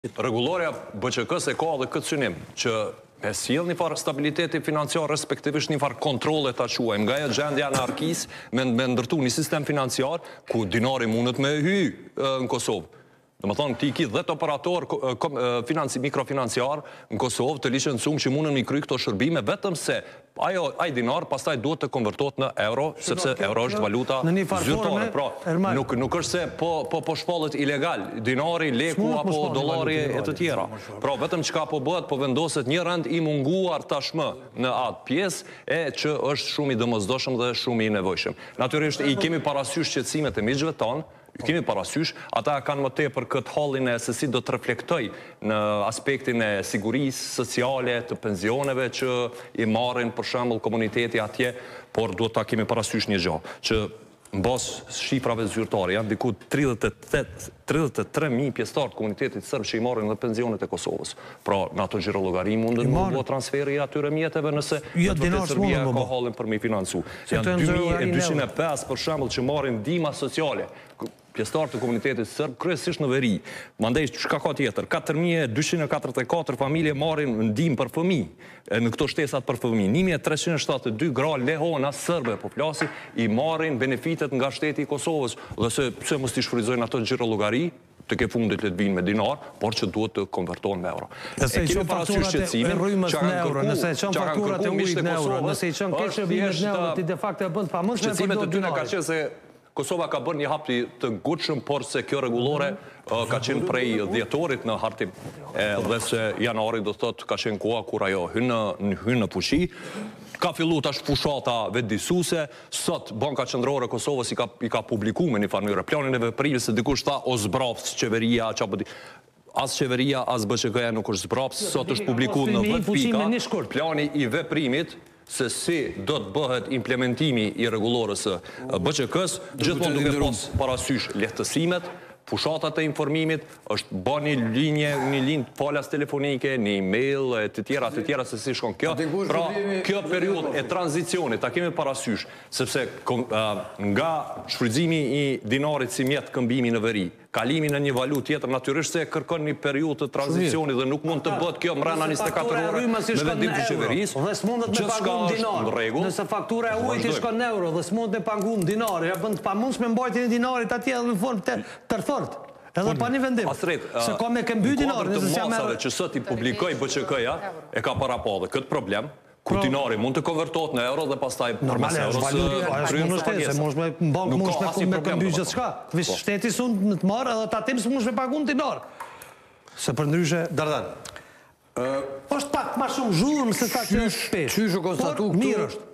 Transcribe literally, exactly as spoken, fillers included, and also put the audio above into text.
Rregulloria B Q K-s e ka edhe këtë synim, që e sjell një farë stabiliteti financiar, respektivisht një farë kontrole ta quajmë, nga e gjendja anarkisë me, me ndërtu një sistem financiar ku dinari mundet me hy në Kosovë. Dhe më thonë, ti ki dhjetë operator financi, mikrofinanciar në Kosovë të licencum që mundën mi kry këto shërbime, vetëm se ajo, aj dinar pastaj duhet të konvertohet në euro, sepse euro është valuta zyrtare. Pra, nuk, nuk është se po, po, po shpallet ilegal, dinari, leku apo dollari e të tjera. Pra, vetëm që ka po bëhet, po vendoset një rend i munguar tashmë në atë pjesë, e që është shumë i dëmëzdoshëm dhe shumë i nevojshëm. Natyrisht, i kemi parasysh qetësimet e miqve tonë, i kemi parasysh, ata kanë më tepër këtë hallin e se si do të reflektoj në aspektin e sigurisë sociale, të pensioneve që i marrin për shembull komuniteti atje, por duhet ta kemi parasysh një gjë, që mbas shifrave zyrtare janë diku tridhjetë e tre mijë pjesëtar të komunitetit serb që i marrin dhe pensionet e Kosovës. Pra, në ato gjirologari mundën të bëhet transferi atyre mjeteve nëse në të vërtetë Serbia ka hallin për me i financu. Janë dy mijë e dyqind e pesë për shembull që marrin ndihma sociale, pjesëtar të komunitetit serb, kryesisht në veri. Mandej, çka ka tjetër? katër mijë e dyqind e katërdhjetë e katër familje marrin ndihmë për fëmijë në këto shtesat për fëmijë. një mijë e treqind e shtatëdhjetë e dy gra lehona serbe po flasi i marrin benefitet nga shteti i Kosovës. Dhe se pse mos i shfrytëzojnë ato gjirologari, të ke fundit le të vinë me dinar, por që duhet të konvertohen me euro. Nëse i qënë fakturat e rrymës në euro, nëse i qënë fakturat e ujit në euro, nëse i qënë keshë vimet në euro, ti de facto e bënd pa mund shme përdo dinari. Kosova ka bërë një hapti të ngutshëm, por se kjo rregullore ka qenë prej dhjetorit në hartim, dhe se janari do thotë ka qenë koha kur ajo hynë në fuqi. Ka fillu tash fushata vetëdijsuese, sot Banka Qendrore e Kosovës i ka, i ka publikuar me një farë mënyrë planin e veprimit, se dikush tha o zbrafs qeveria, çapo as qeveria, as B Q K-ja nuk është zbrafs, sot është publikuar në dhjetë pika plani i veprimit se si do të bëhet implementimi i rregullorës së B Q K-s, gjithmonë duke pas parasysh lehtësimet, fushatat e informimit, është bën një linje, një linjë falas telefonike, një email, e të tjera, të tjera se si shkon kjo. Pra, kjo periudhë e tranzicionit ta kemi parasysh, sepse nga shfrytëzimi i dinarit si mjet këmbimi në veri, kalimi në një valutë tjetër, natyrisht se kërkon një periudhë të tranzicionit dhe nuk mund të bëhet kjo mbrana njëzet e katër ore me vendim të qeverisë. Dhe s'mundet me pagu në dinar. Nëse faktura e ujit i shkon në euro dhe s'mundet me pagu në dinar, ja bën të pamundshme mbajtjen e dinarit atje edhe në formë tërfort. Edhe pa një vendim. Se ka me këmby dinarin, nëse s'ja merr. Që sot i publikoi B Q K-ja e ka para pa dhe këtë problem, ku dinari mund të konvertohet në euro dhe pastaj përmes euros kryen pagesë. Mos me bank mos me këmby gjithçka. Veç shteti sun në të marr edhe tatim s'mund me pagu në dinar. Se përndryshe Dardan. Është pak më shumë zhurmë se sa që është shpesh. Qysh u konstatu mirë është.